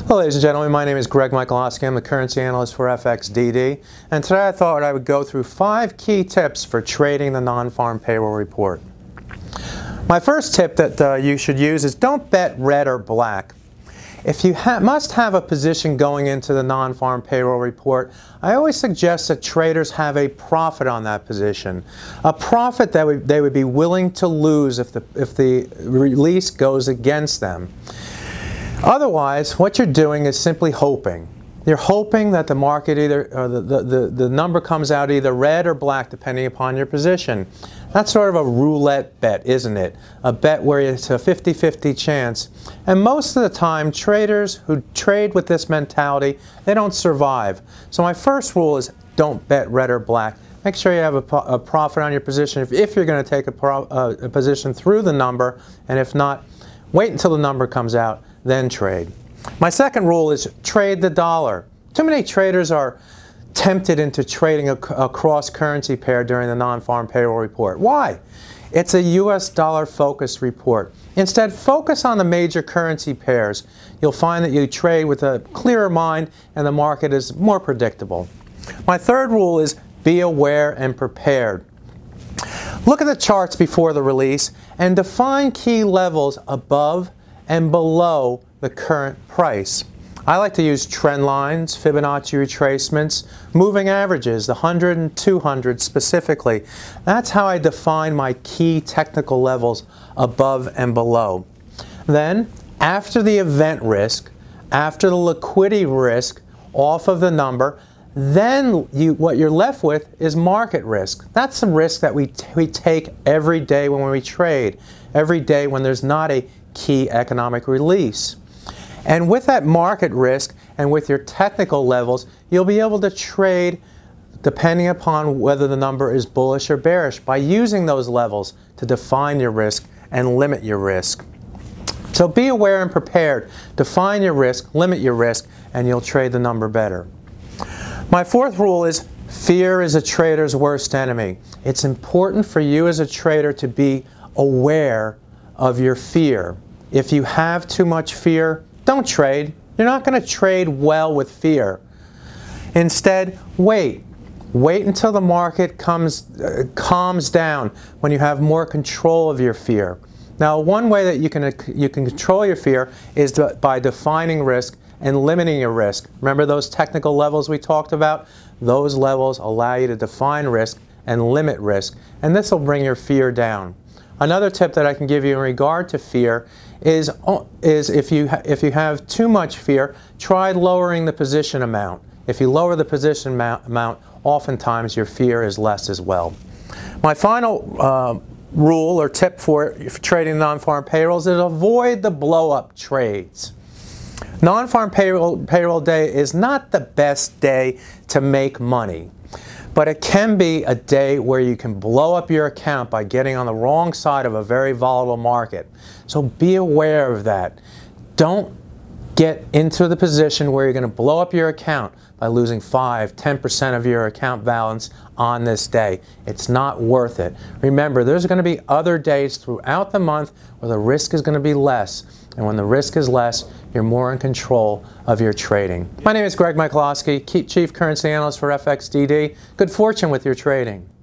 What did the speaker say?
Hello ladies and gentlemen, my name is Greg Michalowski. I'm the currency analyst for FXDD, and today I thought I would go through 5 key tips for trading the non-farm payroll report. My first tip that you should use is don't bet red or black. If you must have a position going into the non-farm payroll report, I always suggest that traders have a profit on that position. A profit that they would be willing to lose if the release goes against them. Otherwise, what you're doing is simply hoping. You're hoping that the market the number comes out either red or black depending upon your position. That's sort of a roulette bet, isn't it? A bet where it's a 50-50 chance. And most of the time, traders who trade with this mentality, they don't survive. So my first rule is don't bet red or black. Make sure you have a profit on your position if you're going to take a position through the number, and if not, wait until the number comes out, then trade. My second rule is trade the dollar. Too many traders are tempted into trading a cross-currency pair during the non-farm payroll report. Why? It's a US dollar focused report. Instead, focus on the major currency pairs. You'll find that you trade with a clearer mind and the market is more predictable. My third rule is be aware and prepared. Look at the charts before the release and define key levels above and below the current price. I like to use trend lines, Fibonacci retracements, moving averages, the 100 and 200 specifically. That's how I define my key technical levels above and below. Then, after the event risk, after the liquidity risk off of the number, then what you're left with is market risk. That's the risk that we take every day when we trade, every day when there's not a key economic release. And with that market risk and with your technical levels, you'll be able to trade depending upon whether the number is bullish or bearish by using those levels to define your risk and limit your risk. So be aware and prepared. Define your risk, limit your risk, and you'll trade the number better. My fourth rule is fear is a trader's worst enemy. It's important for you as a trader to be aware of your fear. If you have too much fear, don't trade. You're not going to trade well with fear. Instead, wait. Wait until the market calms down when you have more control of your fear. Now, one way that you can control your fear is by defining risk and limiting your risk. Remember those technical levels we talked about? Those levels allow you to define risk and limit risk, and this will bring your fear down. Another tip that I can give you in regard to fear is if you have too much fear, try lowering the position amount. If you lower the position amount, oftentimes your fear is less as well. My final rule or tip for trading non-farm payrolls is avoid the blow-up trades. Non-farm payroll day is not the best day to make money, but it can be a day where you can blow up your account by getting on the wrong side of a very volatile market. So be aware of that. Don't get into the position where you're going to blow up your account by losing 5–10% of your account balance on this day. It's not worth it. Remember, there's going to be other days throughout the month where the risk is going to be less. And when the risk is less, you're more in control of your trading. My name is Greg Michalowski, Chief Currency Analyst for FXDD. Good fortune with your trading.